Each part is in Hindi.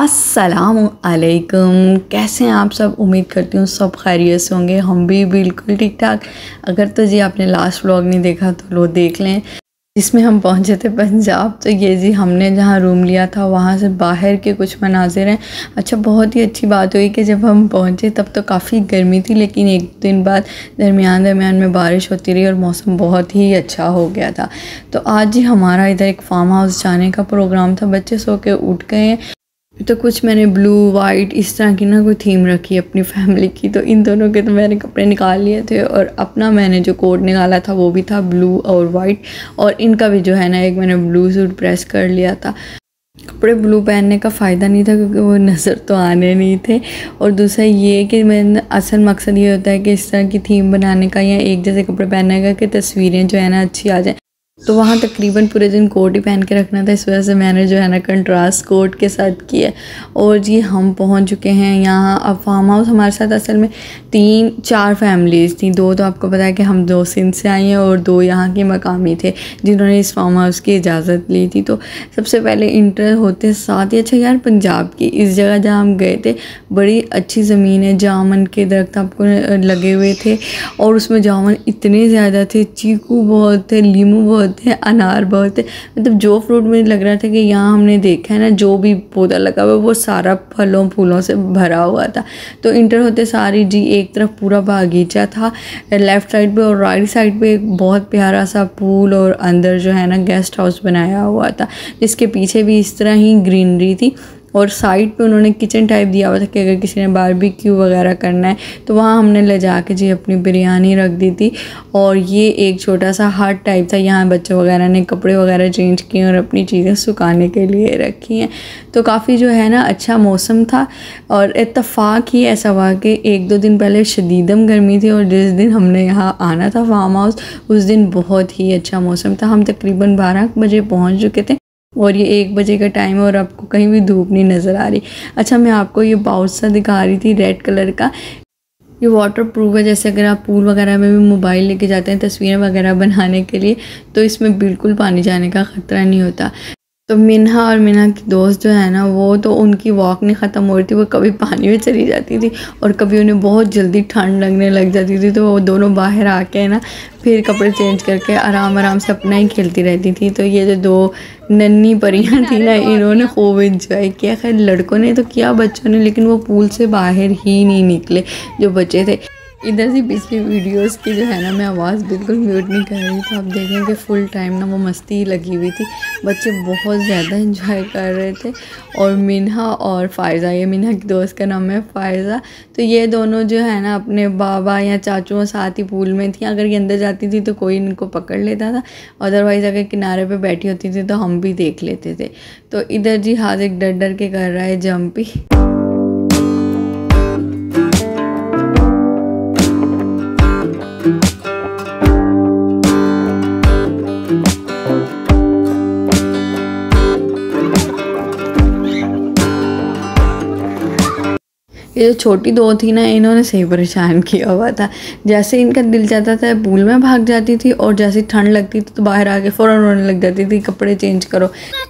अस्सलाम अलैकुम। कैसे हैं आप सब? उम्मीद करती हूँ सब खैरियत से होंगे। हम भी बिल्कुल ठीक ठाक। अगर तो जी आपने लास्ट व्लॉग नहीं देखा तो लो देख लें, जिसमें हम पहुँचे थे पंजाब। तो ये जी हमने जहाँ रूम लिया था वहाँ से बाहर के कुछ मनाजिर हैं। अच्छा, बहुत ही अच्छी बात हुई कि जब हम पहुँचे तब तो काफ़ी गर्मी थी, लेकिन एक दिन बाद दरमियान में बारिश होती रही और मौसम बहुत ही अच्छा हो गया था। तो आज जी हमारा इधर एक फार्म हाउस जाने का प्रोग्राम था। बच्चे सो के उठ गए हैं, तो कुछ मैंने ब्लू वाइट इस तरह की ना कोई थीम रखी अपनी फैमिली की। तो इन दोनों के तो मैंने कपड़े निकाल लिए थे और अपना मैंने जो कोट निकाला था वो भी था ब्लू और वाइट, और इनका भी जो है ना एक मैंने ब्लू सूट प्रेस कर लिया था। कपड़े ब्लू पहनने का फ़ायदा नहीं था क्योंकि वो नज़र तो आने नहीं थे, और दूसरा ये कि मैंने असल मकसद ये होता है कि इस तरह की थीम बनाने का या एक जैसे कपड़े पहनने का कि तस्वीरें जो है ना अच्छी आ जाएं। तो वहाँ तकरीबन पूरे दिन कोट ही पहन के रखना था, इस वजह से मैंने जो है ना कंट्रास्ट कोट के साथ किया। और जी हम पहुँच चुके हैं यहाँ। अब फार्म हाउस हमारे साथ असल में 3-4 फैमिलीज़ थी। 2 तो आपको पता है कि हम 2 सिंध से आई हैं और 2 यहाँ के मकामी थे जिन्होंने इस फार्म हाउस की इजाज़त ली थी। तो सबसे पहले इंटर होते साथ ही, अच्छा यार पंजाब की इस जगह जहाँ हम गए थे बड़ी अच्छी ज़मीन है, जामुन के दरख्त आपको लगे हुए थे और उसमें जामुन इतने ज़्यादा थे, चीकू बहुत थे, लीमू बहुत थे, अनार बहुत थे। मतलब जो फ्रूट मुझे लग रहा था कि यहाँ हमने देखा है ना जो भी पौधा लगा हुआ वो सारा फलों फूलों से भरा हुआ था। तो इंटर होते सारी जी एक तरफ पूरा बागीचा था, लेफ़्ट साइड पे और राइट साइड पे एक बहुत प्यारा सा पूल, और अंदर जो है ना गेस्ट हाउस बनाया हुआ था जिसके पीछे भी इस तरह ही ग्रीनरी थी। और साइड पे उन्होंने किचन टाइप दिया हुआ था कि अगर किसी ने बारबेक्यू वगैरह करना है तो वहाँ हमने ले जा के जी अपनी बिरयानी रख दी थी। और ये एक छोटा सा हट टाइप था, यहाँ बच्चों वगैरह ने कपड़े वगैरह चेंज किए और अपनी चीज़ें सुखाने के लिए रखी हैं। तो काफ़ी जो है ना अच्छा मौसम था, और इत्तफाक ही ऐसा हुआ कि 1-2 दिन पहले शदीदम गर्मी थी और जिस दिन हमने यहाँ आना था फार्म हाउस उस दिन बहुत ही अच्छा मौसम था। हम तकरीबन 12 बजे पहुँच चुके थे और ये 1 बजे का टाइम है और आपको कहीं भी धूप नहीं नज़र आ रही। अच्छा, मैं आपको ये पाउच सा दिखा रही थी रेड कलर का। ये वाटर प्रूफ है, जैसे अगर आप पूल वगैरह में भी मोबाइल लेके जाते हैं तस्वीरें वगैरह बनाने के लिए तो इसमें बिल्कुल पानी जाने का ख़तरा नहीं होता। तो मिन्हा और मिन्हा की दोस्त जो है ना वो तो उनकी वॉक नहीं ख़त्म हो रही थी, वो कभी पानी में चली जाती थी और कभी उन्हें बहुत जल्दी ठंड लगने लग जाती थी। तो वो दोनों बाहर आके ना फिर कपड़े चेंज करके आराम से अपना ही खेलती रहती थी। तो ये जो 2 नन्ही परियां थी ना इन्होंने खूब इंजॉय किया। खैर लड़कों ने तो किया, बच्चों ने, लेकिन वो पूल से बाहर ही नहीं निकले जो बच्चे थे। इधर से पिछली वीडियोस की जो है ना मैं आवाज़ बिल्कुल म्यूट नहीं कर रही थी। आप देखें कि फुल टाइम ना वो मस्ती लगी हुई थी, बच्चे बहुत ज़्यादा इंजॉय कर रहे थे। और मिन्हा और फ़ायज़ा, ये मिन्हा की दोस्त का नाम है फ़ायज़ा, तो ये दोनों जो है ना अपने बाबा या चाचुओं साथ ही पूल में थी। अगर ये अंदर जाती थी तो कोई इनको पकड़ लेता था, अदरवाइज़ अगर किनारे पे बैठी होती थी तो हम भी देख लेते थे। तो इधर जी हाजिक डर डर के कर रहा है जंप ही। ये जो छोटी 2 थी ना इन्होंने सही परेशान किया हुआ था। जैसे इनका दिल चाहता था पूल में भाग जाती थी और जैसे ठंड लगती थी तो बाहर आके फ़ौरन रोने लग जाती थी कपड़े चेंज करो।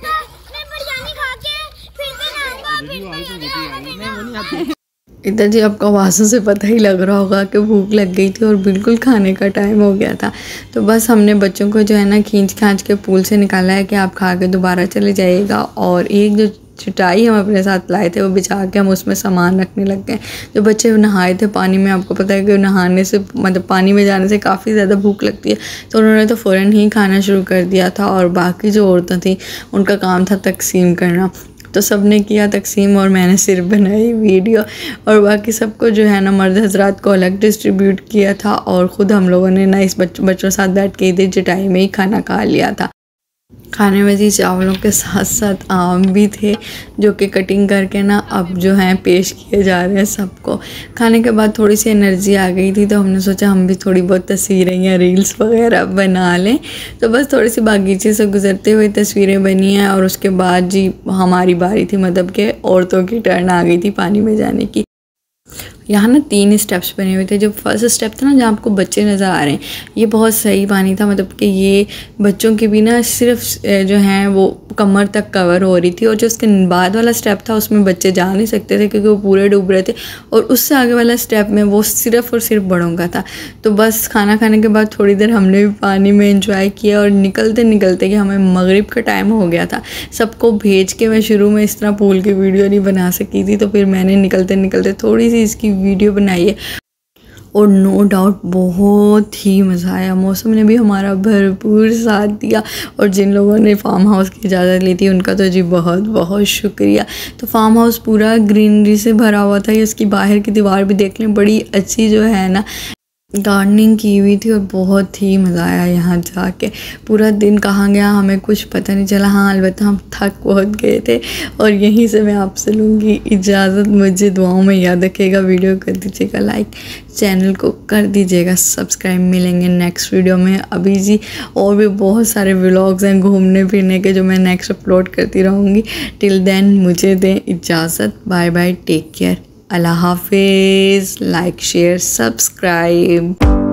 इधर जी आपको आवाज़ों से पता ही लग रहा होगा कि भूख लग गई थी और बिल्कुल खाने का टाइम हो गया था। तो बस हमने बच्चों को जो है ना खींच के पूल से निकाला है कि आप खा के दोबारा चले जाइएगा। और एक जो चटाई हम अपने साथ लाए थे वो बिछा के हम उसमें सामान रखने लग गए। जो बच्चे नहाए थे पानी में, आपको पता है कि नहाने से मतलब पानी में जाने से काफ़ी ज़्यादा भूख लगती है, तो उन्होंने तो फ़ौरन ही खाना शुरू कर दिया था। और बाकी जो औरतें थी उनका काम था तकसीम करना, तो सब ने किया तकसीम और मैंने सिर्फ बनाई वीडियो। और बाकी सबको जो है ना मर्द हजरात को अलग डिस्ट्रीब्यूट किया था और ख़ुद हम लोगों ने ना इस बच्चों साथ बैठ के इधर चटाई में ही खाना खा लिया था। खाने में जी चावलों के साथ साथ आम भी थे जो कि कटिंग करके ना अब जो हैं पेश किए जा रहे हैं सबको। खाने के बाद थोड़ी सी एनर्जी आ गई थी तो हमने सोचा हम भी थोड़ी बहुत तस्वीरें या रील्स वगैरह बना लें। तो बस थोड़ी सी बागीचे से गुजरते हुए तस्वीरें बनी हैं और उसके बाद जी हमारी बारी थी, मतलब कि औरतों की टर्न आ गई थी पानी में जाने की। यहाँ ना 3 स्टेप्स बने हुए थे। जो फर्स्ट स्टेप था ना, जहाँ आपको बच्चे नज़र आ रहे हैं, ये बहुत सही पानी था, मतलब कि ये बच्चों की भी ना सिर्फ जो हैं वो कमर तक कवर हो रही थी। और जो उसके बाद वाला स्टेप था उसमें बच्चे जा नहीं सकते थे क्योंकि वो पूरे डूब रहे थे। और उससे आगे वाला स्टेप में वो सिर्फ और सिर्फ बड़ों का था। तो बस खाना खाने के बाद थोड़ी देर हमने भी पानी में एंजॉय किया और निकलते निकलते कि हमें मगरिब का टाइम हो गया था। सबको भेज के मैं शुरू में इस तरह पूल की वीडियो नहीं बना सकी थी, तो फिर मैंने निकलते निकलते थोड़ी सी इसकी वीडियो बनाई है। और नो डाउट बहुत ही मज़ा आया। मौसम ने भी हमारा भरपूर साथ दिया। और जिन लोगों ने फार्म हाउस की इजाज़त ली थी उनका तो जी बहुत बहुत शुक्रिया। तो फार्म हाउस पूरा ग्रीनरी से भरा हुआ था। ये उसकी बाहर की दीवार भी देख लें, बड़ी अच्छी जो है ना गार्डनिंग की हुई थी। और बहुत ही मज़ा आया यहाँ जाके। पूरा दिन कहाँ गया हमें कुछ पता नहीं चला। हाँ, अलबत्ता हम थक बहुत गए थे। और यहीं से मैं आपसे लूँगी इजाज़त। मुझे दुआओं में याद रखिएगा, वीडियो कर दीजिएगा लाइक, चैनल को कर दीजिएगा सब्सक्राइब। मिलेंगे नेक्स्ट वीडियो में। अभी जी और भी बहुत सारे व्लॉग्स हैं घूमने फिरने के जो मैं नेक्स्ट अपलोड करती रहूँगी। टिल देन मुझे दें इजाज़त। बाय बाय, टेक केयर, अल्लाह हाफिज़। Like share subscribe.